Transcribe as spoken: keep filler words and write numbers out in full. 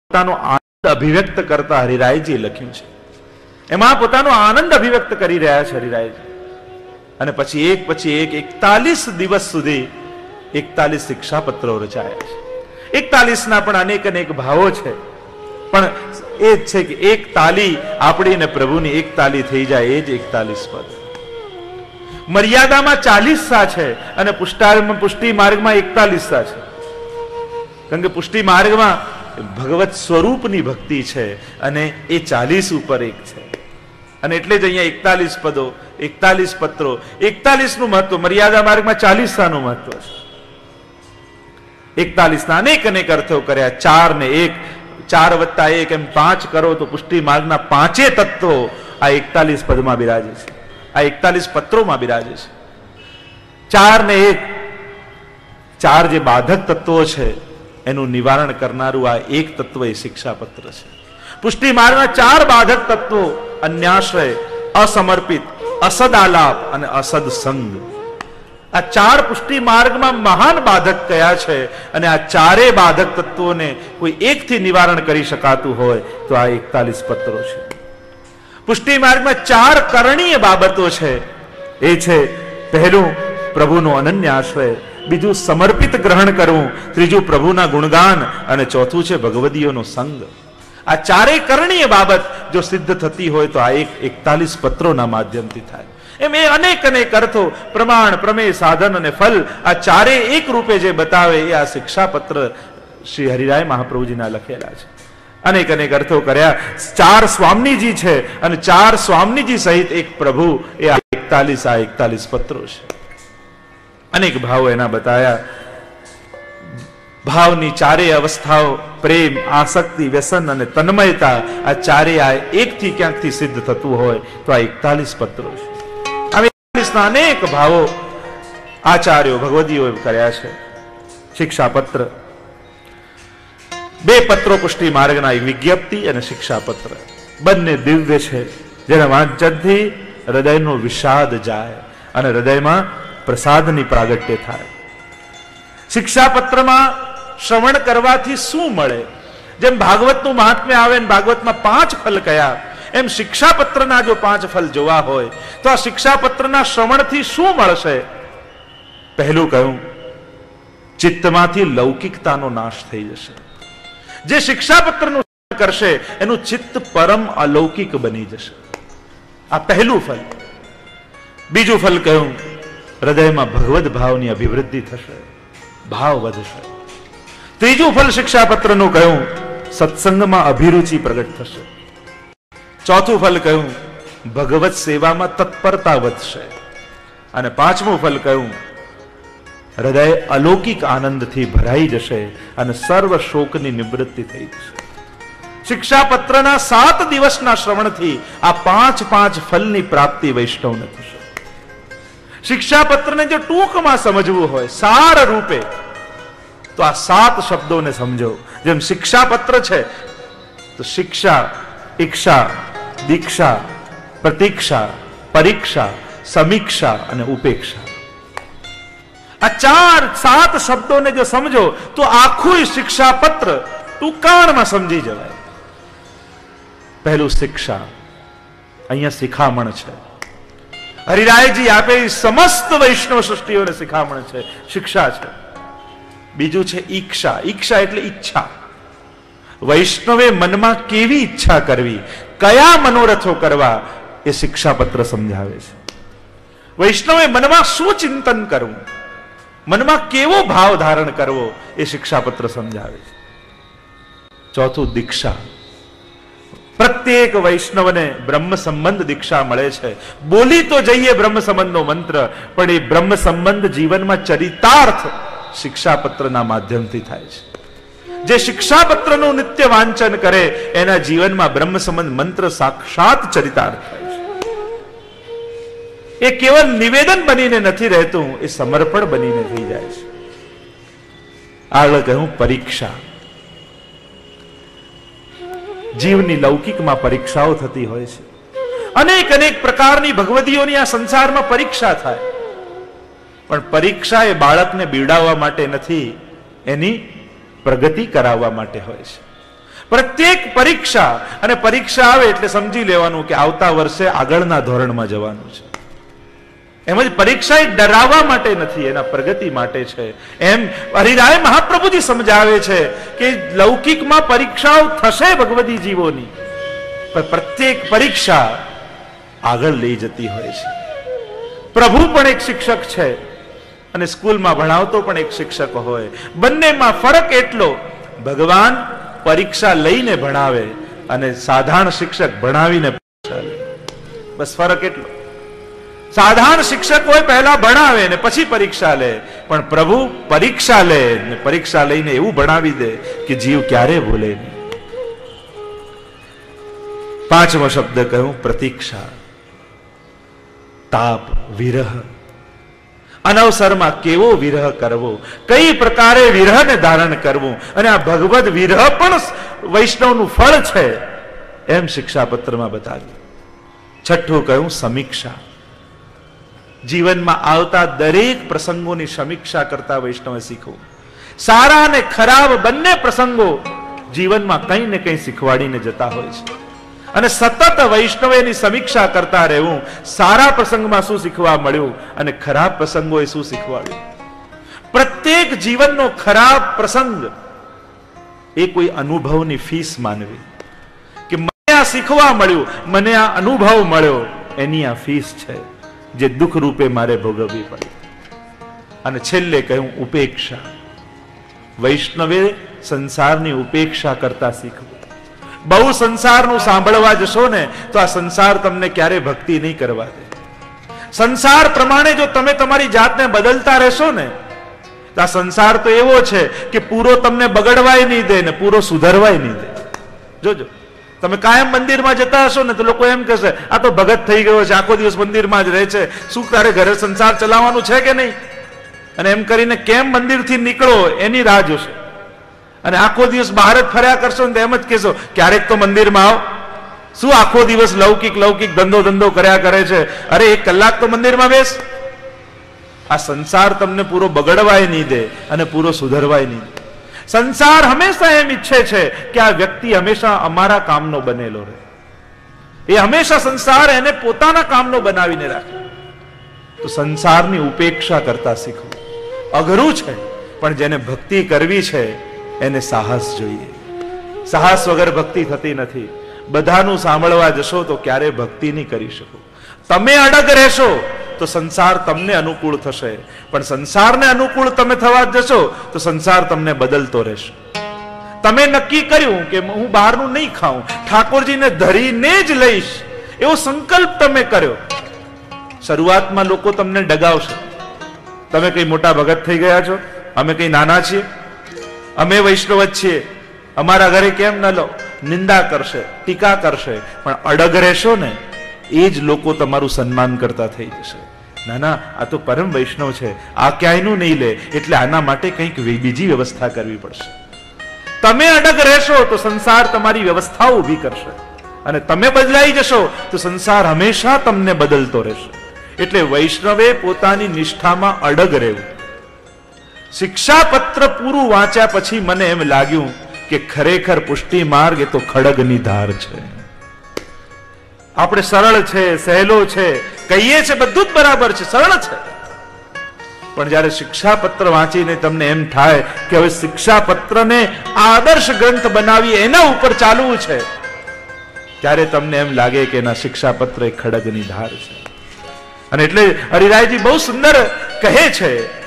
પોતાનો આનંદ અભિવ્યક્ત કરતા હરિરાયજી લખ્યું છે. એમાં પોતાનો આનંદ અભિવ્યક્ત કરી રહ્યા છે હરિરાયજી. અને પછી એક પછી એક એકતાલીસ દિવસ સુધી એકતાલીસ શિક્ષાપત્રો રચાયા છે. એકતાલીસ ના પણ અનેક અનેક ભાવો છે, પણ એ જ છે કે એક તાલી આપણી ને પ્રભુની એક તાલી થઈ જાય એ જ એકતાલીસ પદ. મર્યાદામાં ચાલીસ સા છે અને પુષ્ટાર્થમાં પુષ્ટિ માર્ગમાં એકતાલીસ સા છે. કારણ કે પુષ્ટિ માર્ગમાં ભગવત સ્વરૂપની ભક્તિ છે અને એ ચાલીસ ઉપર એક છે. અને એટલે જ અહીંયા એકતાલીસ પદો, એકતાલીસ પત્રો, એકતાલીસ નું મહત્વ, મર્યાદા માર્ગમાં ચાલીસ નું મહત્વ છે. એકતાલીસ ના અનેક અનેક અર્થો કર્યા. ચાર ને એક, ચાર વત્તા એક એમ પાંચ કરો તો પુષ્ટિ માર્ગના પાંચે તત્વો આ એકતાલીસ પદમાં બિરાજે છે, આ એકતાલીસ પત્રોમાં બિરાજે છે. ચાર ને એક, ચાર જે બાધક તત્વો છે એનું નિવારણ કરનારું આ એક તત્વ એ શિક્ષાપત્ર છે. પુષ્ટિ માર્ગના ચાર બાધક તત્વો અન્યાશ્રય, અસમર્પિત, અસદાલાપ અને અસદ સંગ. આ ચાર પુષ્ટિ માર્ગમાં મહાન બાધક કયા છે અને આ ચારે બાધક તત્વોને કોઈ એકથી નિવારણ કરી શકાતું હોય તો આ એકતાલીસ પત્રો છે. પુષ્ટિ માર્ગમાં ચાર કરણીય બાબતો છે. એ છે પહેલું પ્રભુનો અનન્ય આશ્રય, બીજું સમર્પિત ગ્રહણ કરવું, ત્રીજું પ્રભુના ગુણગાન અને ચોથું છે ભગવદીઓનો સંગ. આ ચારેય કરણીય બાબત જો સિદ્ધ થતી હોય તો આ એક એકતાલીસ પત્રોના માધ્યમથી થાય. એમ એ અનેક અનેક અર્થો, પ્રમાણ, પ્રમેય, સાધન અને ફલ આ ચારે એક રૂપે જે બતાવે એ આ શિક્ષાપત્ર શ્રી હરિરાય મહાપ્રભુજીના લખેલા છે. અનેક અનેક અર્થો કર્યા. ચાર સ્વામીજી છે અને ચાર સ્વામીજી સહિત એક પ્રભુ, એ આ એકતાલીસ આ એકતાલીસ પત્રો છે. અનેક ભાવો એના બતાયા. ભાવની ચારેય અવસ્થાઓ, પ્રેમ, આસક્તિ, વ્યસન અને તન્મયતા, આ ચારેય આ એકથી ક્યાંકથી સિદ્ધ થતું હોય તો આ એકતાલીસ પત્રો છે. અનેક ભાવો આચાર્યો ભગવદીઓએ કર્યા છે. શિક્ષાપત્ર બે પત્રો પુષ્ટિ માર્ગના, વિજ્ઞપ્તિ અને શિક્ષાપત્ર, બંને દિવ્ય છે. જેના વાંચનથી હૃદયનો વિષાદ જાય અને હૃદયમાં પ્રસાદની પ્રાગટ્ય થાય. શિક્ષાપત્રમાં શ્રવણ કરવાથી શું મળે? જેમ ભાગવતનું મહાત્મ્ય આવે ને ભાગવતમાં પાંચ ફલ કયા, એમ શિક્ષાપત્રના જો પાંચ ફલ જોવા હોય તો આ શિક્ષાપત્રના શ્રવણથી શું મળશે? પહેલું કહ્યું, ચિત્તમાંથી લૌકિકતાનો નાશ થઈ જશે. જે શિક્ષાપત્રનું શ્રવણ કરશે એનું ચિત્ત પરમ અલૌકિક બની જશે. આ પહેલું ફલ. બીજું ફલ કહ્યું, હૃદયમાં ભગવદ ભાવની અભિવૃદ્ધિ થશે, ભાવ વધશે. ત્રીજું ફલ શિક્ષાપત્રનું કહ્યું, સત્સંગમાં અભિરુચિ પ્રગટ થશે. ચોથું ફલ કહ્યું, ભગવત સેવામાં તત્પરતા વધશે. અને પાંચમું ફલ કહ્યું, હૃદય અલૌકિક આનંદથી ભરાઈ જશે અને સર્વ શોકની નિવૃત્તિ થઈ જશે. શિક્ષાપત્રના સાત દિવસના શ્રવણથી આ પાંચ પાંચ ફલની પ્રાપ્તિ વૈષ્ણવને થશે. શિક્ષાપત્રને જો ટૂંકમાં સમજવું હોય સાર રૂપે તો આ સાત શબ્દોને સમજો. જેમ શિક્ષાપત્ર છે તો શિક્ષા, ઈક્ષા, દીક્ષા, પ્રતીક્ષા, પરીક્ષા, સમીક્ષા અને ઉપેક્ષા, આ ચાર સાત શબ્દોને જો સમજો તો આખું શિક્ષાપત્ર ટૂંકાણમાં સમજી જવાય. પહેલું શિક્ષા, અહીંયા શિખામણ છે. હરિરાયજી આપે સમસ્ત વૈષ્ણવ સૃષ્ટિઓને શિખામણ છે, શિક્ષા છે. બીજું છે ઈક્ષા. ઈક્ષા એટલે ઈચ્છા. વૈષ્ણવે મનમાં કેવી ઈચ્છા કરવી, કયા મનોરથો કરવા, એ શિક્ષાપત્ર સમજાવે છે. વૈષ્ણવે મનમાં શું ચિંતન કરવું, મનમાં કેવો ભાવ ધારણ કરવો, એ શિક્ષાપત્ર સમજાવે છે. ચોથું દીક્ષા. પ્રત્યેક વૈષ્ણવને બ્રહ્મ સંબંધ દીક્ષા મળે છે. બોલી તો જઈએ બ્રહ્મ સંબંધનો મંત્ર, પણ એ બ્રહ્મ સંબંધ જીવનમાં ચરિતાર્થ શિક્ષાપત્રના માધ્યમથી થાય છે. જે શિક્ષાપત્રનું નિત્ય વાંચન કરે એના જીવનમાં બ્રહ્મ સંબંધ મંત્ર સાક્ષાત ચરિતાર્થ થાય છે. એ કેવલ નિવેદન બનીને નથી રહેતું, એ સમર્પણ બનીને થઈ જાય છે. આગળ કહ્યું પરીક્ષા. જીવની લૌકિકમાં પરીક્ષાઓ થતી હોય છે. અનેક અનેક પ્રકારની ભગવદીઓની આ સંસારમાં પરીક્ષા થાય, પણ પરીક્ષા એ બાળકને બીવડાવવા માટે નથી, એની પ્રગતિ કરાવવા માટે હોય છે. પ્રત્યેક પરીક્ષા, અને પરીક્ષા આવે એટલે સમજી લેવાનું કે આવતા વર્ષે આગળના ધોરણમાં જવાનું છે. એમ જ પરીક્ષા એ ડરાવવા માટે નથી, એના પ્રગતિ માટે છે. એમ હરિરાય મહાપ્રભુજી સમજાવે છે કે લૌકિકમાં પરીક્ષાઓ થશે ભગવદી જીવોની, પણ પ્રત્યેક પરીક્ષા આગળ લઈ જતી હોય છે. પ્રભુ પણ એક શિક્ષક છે અને સ્કૂલમાં ભણાવતો પણ એક શિક્ષક હોય. બંનેમાં ફરક એટલો, ભગવાન પરીક્ષા લઈને ભણાવે અને સાધારણ શિક્ષક ભણાવીને પરીક્ષા લે. બસ ફરક એટલો. સાધારણ શિક્ષક હોય પહેલા ભણાવે ને પછી પરીક્ષા લે, પણ પ્રભુ પરીક્ષા લે ને પરીક્ષા લઈને એવું ભણાવી દે કે જીવ ક્યારે ભૂલે નહીં. પાંચમો શબ્દ કહ્યું પ્રતીક્ષા, તાપ, વિરહ. અનવસરમાં કેવો વિરહ કરવો, કઈ પ્રકારે વિરહને ધારણ કરવું, અને આ ભગવદ વિરહ પણ વૈષ્ણવનું ફળ છે, એમ શિક્ષાપત્રમાં બતાવ્યું. છઠ્ઠું કહ્યું સમીક્ષા. જીવનમાં આવતા દરેક પ્રસંગોની સમીક્ષા કરતા વૈષ્ણવે શીખવું. સારા અને ખરાબ બંને પ્રસંગો જીવનમાં કંઈ ને કંઈ શીખવાડીને જતા હોય છે, અને સતત વૈષ્ણવેની સમીક્ષા કરતા રહેવું. સારા પ્રસંગમાં શું શીખવા મળ્યું અને ખરાબ પ્રસંગોએ શું શીખવાડ્યું. પ્રત્યેક જીવનનો ખરાબ પ્રસંગ એ કોઈ અનુભવની ફીસ માનવી, કે મને આ શીખવા મળ્યું, મને આ અનુભવ મળ્યો, એની આ ફીસ છે જે દુઃખ રૂપે મારે ભોગવવી પડે. અને છેલ્લે કહ્યું ઉપેક્ષા. વૈષ્ણવે સંસારની ઉપેક્ષા કરતા શીખવું. બહુ સંસારનું સાંભળવા જશો ને તો આ સંસાર તમને ક્યારે ભક્તિ નહીં કરવા દે. સંસાર પ્રમાણે જો તમે તમારી જાતને બદલતા રહેશો ને, તો આ સંસાર તો એવો છે કે પૂરો તમને બગડવાય નહીં દે ને પૂરો સુધરવાય નહીં દે. જોજો, તમે કાયમ મંદિરમાં જતા હશો ને તો લોકો એમ કહેશે આ તો ભગત થઈ ગયો છે, આખો દિવસ મંદિરમાં જ રહે છે, શું તારે ઘરે સંસાર ચલાવવાનું છે કે નહીં? અને એમ કરીને કેમ મંદિરથી નીકળો એની રાહ જોશે. અને આખો દિવસ બહાર જ ફર્યા કરશો ને તો એમ જ કહેશો ક્યારેક તો મંદિરમાં આવો. શું આખો દિવસ લૌકિક લૌકિક ધંધો ધંધો કર્યા કરે છે? અરે એક કલાક તો મંદિરમાં બેસ. આ સંસાર તમને પૂરો બગડવાય નહીં દે અને પૂરો સુધરવાય નહીં દે. સંસાર હંમેશા એમ ઈચ્છે છે કે આ વ્યક્તિ હંમેશા અમારા કામનો બનેલો રહે. એ હંમેશા સંસાર એને પોતાના કામનો બનાવીને રાખે. તો સંસારની ઉપેક્ષા કરતા શીખવું અઘરું છે, પણ જેને ભક્તિ કરવી છે એને સાહસ જોઈએ. સાહસ વગર ભક્તિ થતી નથી. બધાનું સાંભળવા જશો તો ક્યારે ભક્તિ નહીં કરી શકો. તમે અડગ રહેશો તો સંસાર તમને અનુકૂળ થશે, પણ સંસારને અનુકૂળ તમે થવા જશો તો સંસાર તમને બદલતો રહેશે. તમે નક્કી કર્યું કે હું બહારનું નહીં ખાઉં, ઠાકોરજીને ધરીને જ લઈશ, એવો સંકલ્પ તમે કર્યો. શરૂઆતમાં લોકો તમને ડગાવશે. તમે કઈ મોટા ભગત થઈ ગયા છો, અમે કઈ નાના છીએ, અમે વૈષ્ણવ જ છીએ, અમારા ઘરે કેમ ન લો, નિંદા કરશે, ટીકા કરશે. પણ અડગ રહેશો ને એ જ લોકો તમારું સન્માન કરતા થઈ જશે. ના ના, આ તો પરમ વૈષ્ણવ છે, આ ક્યાંયનું નહીં લે, એટલે આના માટે કંઈક બીજી વ્યવસ્થા કરવી પડશે. તમે અડગ રહેશો તો સંસાર તમારી વ્યવસ્થા ઊભી કરશે, અને તમે બદલાઈ જશો તો સંસાર હંમેશા તમને બદલતો રહેશે. એટલે વૈષ્ણવે પોતાની નિષ્ઠામાં અડગ રહેવું. શિક્ષાપત્ર પૂરું વાંચ્યા પછી મને એમ લાગ્યું કે ખરેખર પુષ્ટિ માર્ગ એ તો ખડગની ધાર છે. આપણે સરળ છે, સહેલો છે કહીએ છે, બધું જ બરાબર છે, સરળ છે. પણ જ્યારે શિક્ષાપત્ર વાંચીને તમને એમ થાય કે હવે શિક્ષાપત્રને આદર્શ ગ્રંથ બનાવી એના ઉપર ચાલવું છે, ત્યારે તમને એમ લાગે કે એના શિક્ષાપત્ર એ ખડગની ધાર છે. અને એટલે હરિરાયજી બહુ સુંદર કહે છે